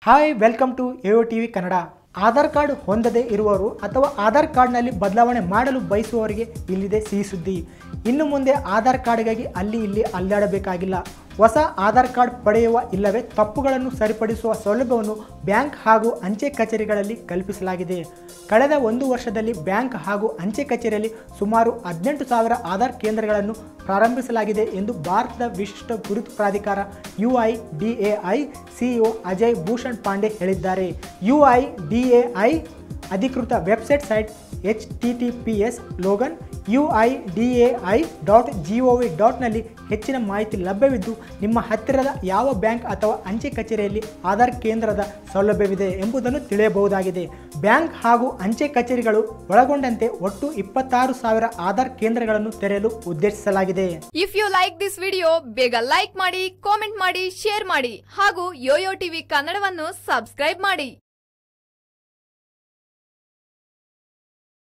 Hi welcome to AO TV Kannada. Aadhaar card ಹೊಂದದೇ ಇರುವವರು ಅಥವಾ ಆಧಾರ್ ಕಾರ್ಡ್ನಲ್ಲಿ ಬದಲಾವಣೆ ಮಾಡಲು ಬಯಸುವವರಿಗೆ ಇಲ್ಲಿದೆ ಸಿಹಿ ಸುದ್ದಿ. ಇನ್ನು ಮುಂದೆ ಆಧಾರ್ ಕಾರ್ಡ್ಗಾಗಿ ಅಲ್ಲಿ ಇಲ್ಲಿ ಅಲ್ಲಾಡಬೇಕಾಗಿಲ್ಲ. ಹೊಸ ಆಧಾರ್ ಕಾರ್ಡ್ ಪಡೆಯುವ ಇಲ್ಲವೇ ತಪ್ಪುಗಳನ್ನು ಸರಿಪಡಿಸುವ ಸೌಲಭ್ಯವನ್ನು ಬ್ಯಾಂಕ್ ಹಾಗೂ ಅಂಚೆ ಕಚೇರಿಗಳಲ್ಲಿ ಕಲ್ಪಿಸಲಾಗಿದೆ. ಕಳೆದ 1 ವರ್ಷದಲ್ಲಿ ಬ್ಯಾಂಕ್ ಹಾಗೂ ಅಂಚೆ ಕಚೇರಿಯಲ್ಲಿ ಸುಮಾರು 18,000 ಆಧಾರ್ ಕೇಂದ್ರಗಳನ್ನು ಪ್ರಾರಂಭಿಸಲಾಗಿದೆ ಎಂದು ಭಾರತದ ವಿಶಿಷ್ಟ ಗುರುತು ಪ್ರಾಧಿಕಾರ UIDAI ಸಿಇಒ ಅಜಯ್ ಭೂಷಣ್ ಪಾಂಡೆ ಹೇಳಿದ್ದಾರೆ. UIDAI ಅಧಿಕೃತ ವೆಬ್ಸೈಟ್ ಸೈಟ್ https://uidai.gov.ನಲ್ಲಿ ಹೆಚ್ಚಿನ ಮಾಹಿತಿ ಲಭ್ಯವಿದ್ದು, ನಿಮ್ಮ ಹತ್ತಿರದ ಯಾವ ಬ್ಯಾಂಕ್ ಅಥವಾ ಅಂಚೆ ಕಚೇರಿಯಲ್ಲಿ ಆಧಾರ್ ಕೇಂದ್ರದ ಸೌಲಭ್ಯವಿದೆ ಎಂಬುದನ್ನು ತಿಳಿಯಬಹುದಾಗಿದೆ. ಬ್ಯಾಂಕ್ ಹಾಗೂ ಅಂಚೆ ಕಚೇರಿಗಳು ಒಳಗೊಂಡಂತೆ ಒಟ್ಟು 26,000 ಆಧಾರ್ ಕೇಂದ್ರಗಳನ್ನು ತೆರೆಯಲು ಉದ್ದೇಶಿಸಲಾಗಿದೆ. If you like this video, ಬೇಗ ಲೈಕ್ ಮಾಡಿ, ಕಾಮೆಂಟ್ ಮಾಡಿ, ಶೇರ್ ಮಾಡಿ ಹಾಗೂ ಯೋಯೋ ಟಿವಿ ಕನ್ನಡವನ್ನು ಸಬ್ಸ್ಕ್ರೈಬ್ ಮಾಡಿ.